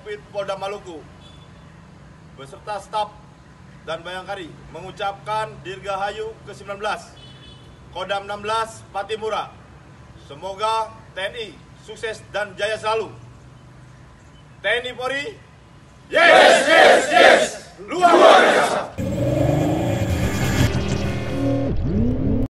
Divit Polda Maluku beserta staf dan Bayangkari mengucapkan Dirgahayu ke-19 Kodam 16 Patimura. Semoga TNI sukses dan jaya selalu. TNI Polri, yes, yes, yes, luar biasa.